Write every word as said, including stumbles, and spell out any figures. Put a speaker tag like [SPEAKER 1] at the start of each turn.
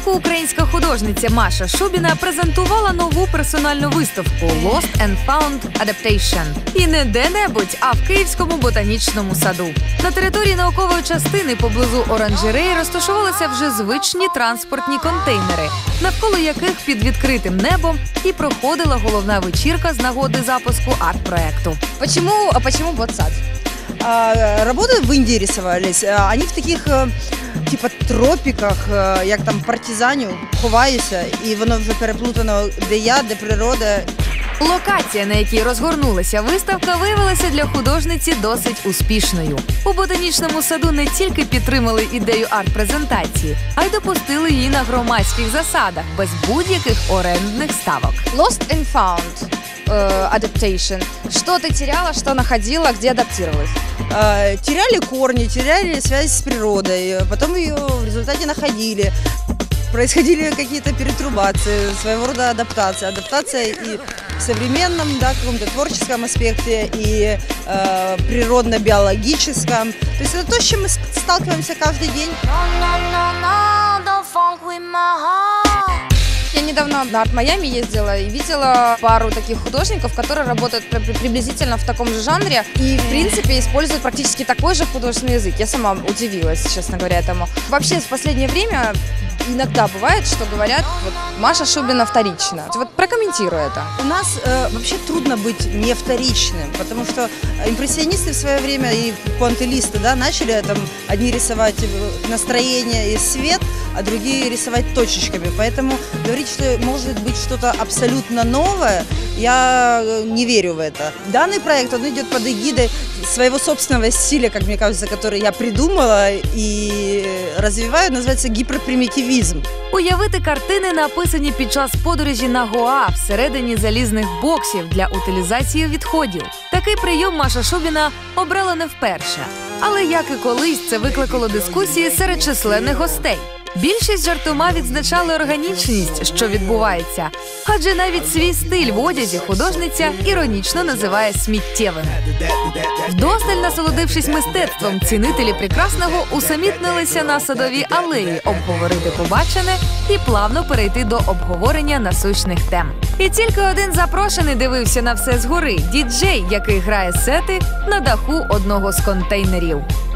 [SPEAKER 1] Влітку українська художниця Маша Шубіна презентувала нову персональну виставку «Lost and Found Adaptation». І не де-небудь, а в Київському ботанічному саду. На території наукової частини поблизу оранжереї розташувалися вже звичні транспортні контейнери, навколо яких під відкритим небом і проходила головна вечірка з нагоди запуску арт-проекту.
[SPEAKER 2] Почему, а почему ботсад?
[SPEAKER 3] А, работы в Индии рисовались. Они в таких типа тропіках, як там партизаню, ховаюся, і воно вже переплутано, де я, де природа.
[SPEAKER 1] Локація, на якій розгорнулася виставка, виявилася для художниці досить успішною. У ботанічному саду не тільки підтримали ідею арт-презентації, а й допустили її на громадських засадах, без будь-яких орендних ставок.
[SPEAKER 2] Lost and found uh, adaptation. Что ты теряла, что находила, где адаптировалась?
[SPEAKER 3] А, теряли корни, теряли связь с природой, потом ее в результате находили. Происходили какие-то перетрубации, своего рода адаптация. Адаптация и в современном, да, каком-то творческом аспекте, и э, природно-биологическом. То есть это то, с чем мы сталкиваемся каждый день.
[SPEAKER 2] Я недавно на Арт-Майами ездила и видела пару таких художников, которые работают приблизительно в таком же жанре и, в принципе, используют практически такой же художественный язык. Я сама удивилась, честно говоря, этому. Вообще, в последнее время иногда бывает, что говорят, вот, Маша Шубина вторична. Вот прокомментируй это.
[SPEAKER 3] У нас э, вообще трудно быть не вторичным, потому что импрессионисты в свое время и пуантилисты, да, начали там одни рисовать настроение и свет, а другие рисовать точечками. Поэтому говорить, что может быть что-то абсолютно новое, я не верю в это. Данный проект, он идет под эгидой своего собственного стиля, как мне кажется, который я придумала и развиваю, называется гиперпримитивизм.
[SPEAKER 1] Уявити картини, написані під час подорожі на Гоа всередині залізних боксів для утилізації відходів. Такий прийом Маша Шубіна обрала не вперше. Але, як і колись, це викликало дискусії серед численних гостей. Більшість жартома відзначали органічність, що відбувається. Адже навіть свій стиль в одязі художниця іронічно називає сміттєвим. Вдосталь насолодившись мистецтвом, цінителі прекрасного усамітнилися на Садовій алеї обговорити побачене і плавно перейти до обговорення насущних тем. І тільки один запрошений дивився на все згори – діджей, який грає сети на даху одного з контейнерів.